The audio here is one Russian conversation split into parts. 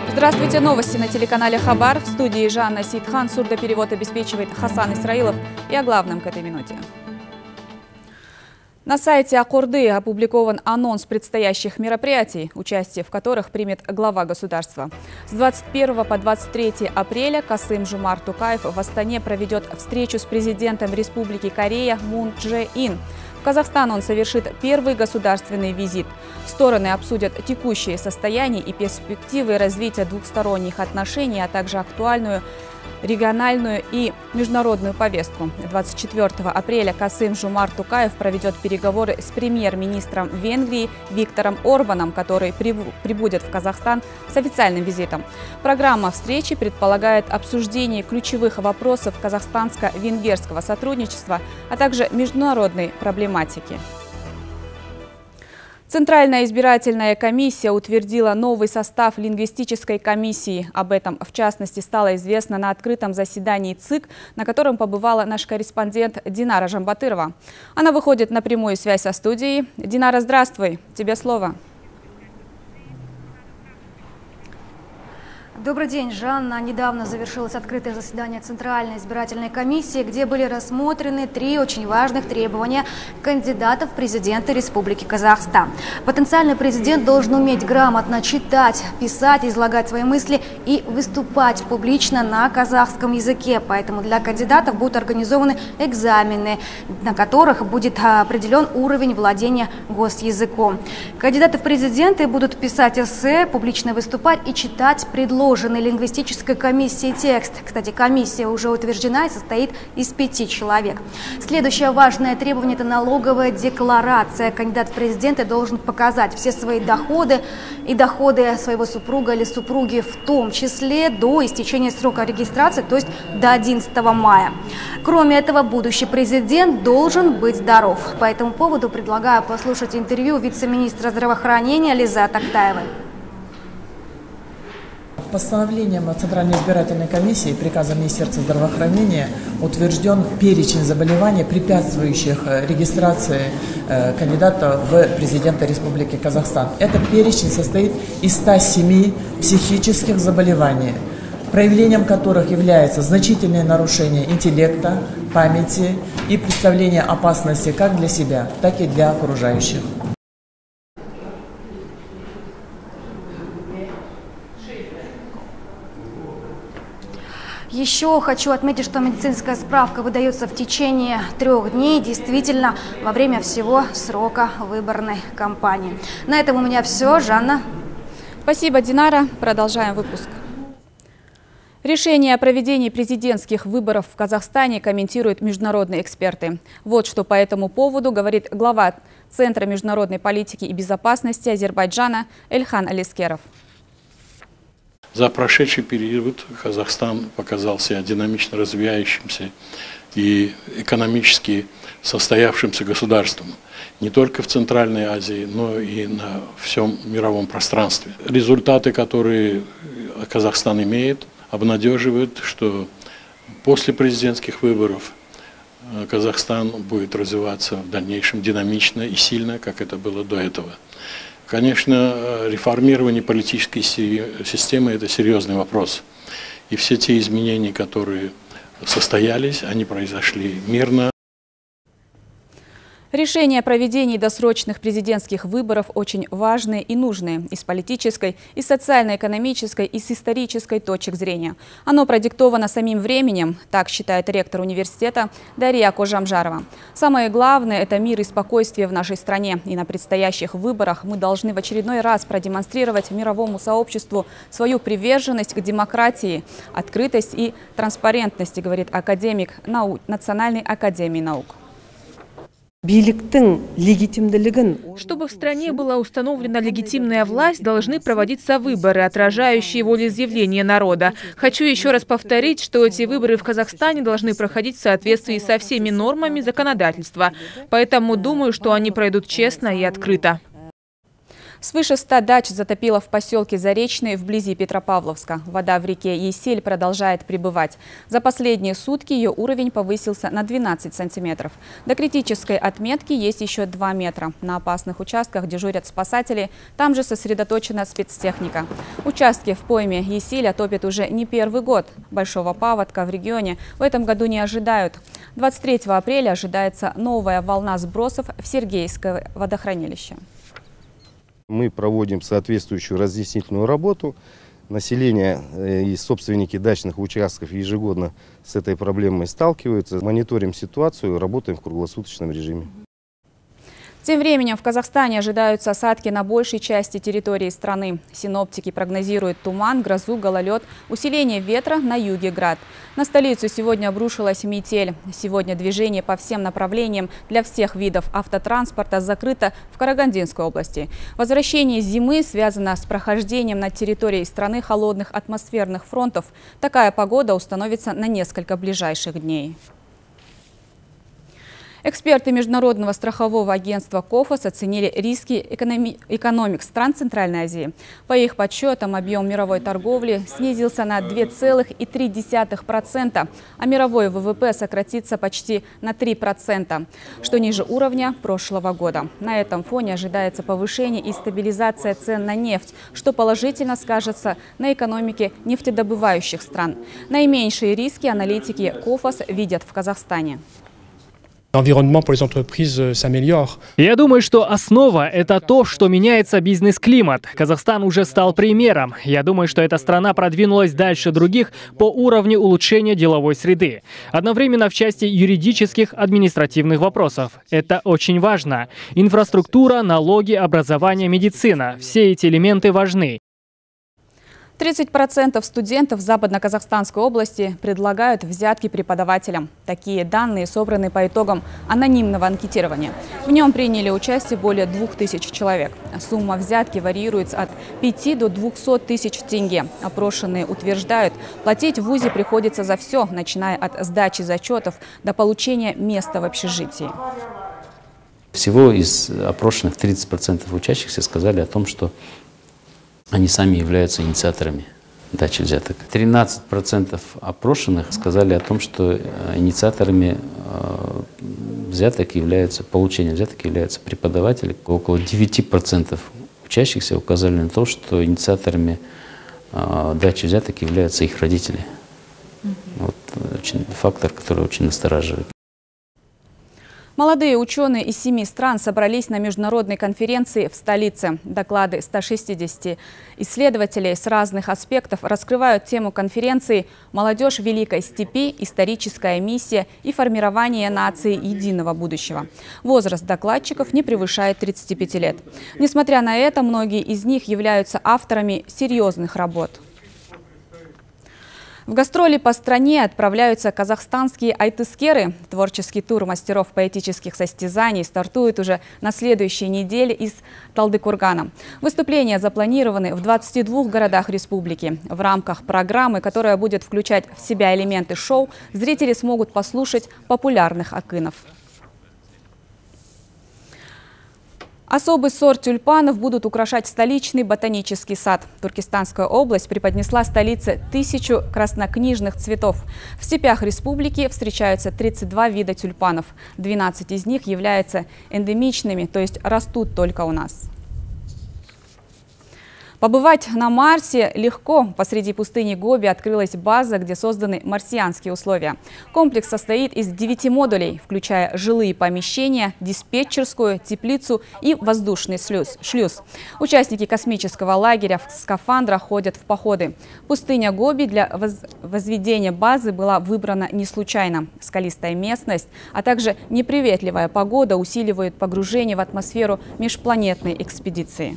Здравствуйте, новости на телеканале Хабар. В студии Жанна Сидхан, сурдоперевод обеспечивает Хасан Исраилов. И о главном к этой минуте. На сайте Акорды опубликован анонс предстоящих мероприятий, участие в которых примет глава государства. С 21 по 23 апреля Касым-Жомарт Токаев в Астане проведет встречу с президентом Республики Корея Мун Чжэ Ин. В Казахстан он совершит первый государственный визит. Стороны обсудят текущее состояние и перспективы развития двухсторонних отношений, а также актуальную региональную и международную повестку. 24 апреля Касым-Жомарт Токаев проведет переговоры с премьер-министром Венгрии Виктором Орбаном, который прибудет в Казахстан с официальным визитом. Программа встречи предполагает обсуждение ключевых вопросов казахстанско-венгерского сотрудничества, а также международной проблематики. Центральная избирательная комиссия утвердила новый состав лингвистической комиссии. Об этом, в частности, стало известно на открытом заседании ЦИК, на котором побывала наш корреспондент Динара Жамбатырова. Она выходит на прямую связь со студией. Динара, здравствуй. Тебе слово. Добрый день, Жанна. Недавно завершилось открытое заседание Центральной избирательной комиссии, где были рассмотрены три очень важных требования кандидатов в президенты Республики Казахстан. Потенциальный президент должен уметь грамотно читать, писать, излагать свои мысли и выступать публично на казахском языке. Поэтому для кандидатов будут организованы экзамены, на которых будет определен уровень владения госязыком. Кандидаты в президенты будут писать эссе, публично выступать и читать предложенный лингвистической комиссией текст. Кстати, комиссия уже утверждена и состоит из 5 человек. Следующее важное требование – это налоговая декларация. Кандидат в президенты должен показать все свои доходы и доходы своего супруга или супруги, в том числе до истечения срока регистрации, то есть до 11 мая. Кроме этого, будущий президент должен быть здоров. По этому поводу предлагаю послушать интервью вице-министра здравоохранения Лизаты Актаевой. Постановлением Центральной избирательной комиссии, приказом Министерства здравоохранения утвержден перечень заболеваний, препятствующих регистрации кандидата в президенты Республики Казахстан. Этот перечень состоит из 107 психических заболеваний, проявлением которых является значительное нарушение интеллекта, памяти и представление опасности как для себя, так и для окружающих. Еще хочу отметить, что медицинская справка выдается в течение 3 дней, действительно, во время всего срока выборной кампании. На этом у меня все. Жанна. Спасибо, Динара. Продолжаем выпуск. Решение о проведении президентских выборов в Казахстане комментируют международные эксперты. Вот что по этому поводу говорит глава Центра международной политики и безопасности Азербайджана Эльхан Алискеров. За прошедший период Казахстан показал себя динамично развивающимся и экономически состоявшимся государством. Не только в Центральной Азии, но и на всем мировом пространстве. Результаты, которые Казахстан имеет, обнадеживают, что после президентских выборов Казахстан будет развиваться в дальнейшем динамично и сильно, как это было до этого. Конечно, реформирование политической системы – это серьезный вопрос. И все те изменения, которые состоялись, они произошли мирно. Решение о проведении досрочных президентских выборов очень важные и нужные и с политической, и с социально-экономической, и с исторической точек зрения. Оно продиктовано самим временем, так считает ректор университета Дарья Кожамжарова. Самое главное – это мир и спокойствие в нашей стране. И на предстоящих выборах мы должны в очередной раз продемонстрировать мировому сообществу свою приверженность к демократии, открытость и транспарентности, говорит академик Национальной академии наук. Чтобы в стране была установлена легитимная власть, должны проводиться выборы, отражающие волеизъявление народа. Хочу еще раз повторить, что эти выборы в Казахстане должны проходить в соответствии со всеми нормами законодательства. Поэтому думаю, что они пройдут честно и открыто. Свыше 100 дач затопило в поселке Заречный вблизи Петропавловска. Вода в реке Есель продолжает прибывать. За последние сутки ее уровень повысился на 12 сантиметров. До критической отметки есть еще 2 метра. На опасных участках дежурят спасатели, там же сосредоточена спецтехника. Участки в пойме Еселя топят уже не первый год. Большого паводка в регионе в этом году не ожидают. 23 апреля ожидается новая волна сбросов в Сергеевское водохранилище. Мы проводим соответствующую разъяснительную работу. Население и собственники дачных участков ежегодно с этой проблемой сталкиваются. Мониторим ситуацию, работаем в круглосуточном режиме. Тем временем в Казахстане ожидаются осадки на большей части территории страны. Синоптики прогнозируют туман, грозу, гололед, усиление ветра, на юге град. На столицу сегодня обрушилась метель. Сегодня движение по всем направлениям для всех видов автотранспорта закрыто в Карагандинской области. Возвращение зимы связано с прохождением над территорией страны холодных атмосферных фронтов. Такая погода установится на несколько ближайших дней. Эксперты Международного страхового агентства КОФАС оценили риски экономик стран Центральной Азии. По их подсчетам, объем мировой торговли снизился на 2,3%, а мировой ВВП сократится почти на 3%, что ниже уровня прошлого года. На этом фоне ожидается повышение и стабилизация цен на нефть, что положительно скажется на экономике нефтедобывающих стран. Наименьшие риски аналитики КОФАС видят в Казахстане. Я думаю, что основа – это то, что меняется бизнес-климат. Казахстан уже стал примером. Я думаю, что эта страна продвинулась дальше других по уровню улучшения деловой среды. Одновременно в части юридических, административных вопросов. Это очень важно. Инфраструктура, налоги, образование, медицина – все эти элементы важны. 30% студентов Западно-Казахстанской области предлагают взятки преподавателям. Такие данные собраны по итогам анонимного анкетирования. В нем приняли участие более 2000 человек. Сумма взятки варьируется от 5 до 200 тысяч тенге. Опрошенные утверждают, платить в ВУЗе приходится за все, начиная от сдачи зачетов до получения места в общежитии. Всего из опрошенных 30% учащихся сказали о том, что они сами являются инициаторами дачи взяток. 13% опрошенных сказали о том, что инициаторами взяток являются, получения взяток являются преподаватели. Около 9% учащихся указали на то, что инициаторами дачи взяток являются их родители. Вот фактор, который очень настораживает. Молодые ученые из 7 стран собрались на международной конференции в столице. Доклады 160 исследователей с разных аспектов раскрывают тему конференции «Молодежь Великой Степи. Историческая миссия и формирование нации единого будущего». Возраст докладчиков не превышает 35 лет. Несмотря на это, многие из них являются авторами серьезных работ. В гастроли по стране отправляются казахстанские айтыскеры. Творческий тур мастеров поэтических состязаний стартует уже на следующей неделе из Талдыкургана. Выступления запланированы в 22 городах республики. В рамках программы, которая будет включать в себя элементы шоу, зрители смогут послушать популярных акынов. Особый сорт тюльпанов будут украшать столичный ботанический сад. Туркестанская область преподнесла столице 1000 краснокнижных цветов. В степях республики встречаются 32 вида тюльпанов. 12 из них являются эндемичными, то есть растут только у нас. Побывать на Марсе легко. Посреди пустыни Гоби открылась база, где созданы марсианские условия. Комплекс состоит из 9 модулей, включая жилые помещения, диспетчерскую, теплицу и воздушный шлюз. Участники космического лагеря в скафандрах ходят в походы. Пустыня Гоби для возведения базы была выбрана не случайно. Скалистая местность, а также неприветливая погода усиливают погружение в атмосферу межпланетной экспедиции.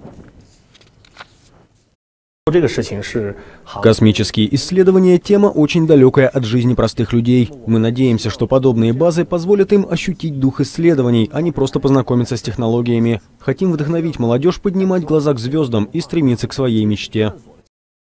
Космические исследования – тема очень далекая от жизни простых людей. Мы надеемся, что подобные базы позволят им ощутить дух исследований, а не просто познакомиться с технологиями. Хотим вдохновить молодежь поднимать глаза к звездам и стремиться к своей мечте.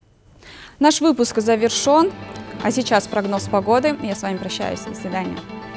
Наш выпуск завершен. А сейчас прогноз погоды. Я с вами прощаюсь. До свидания.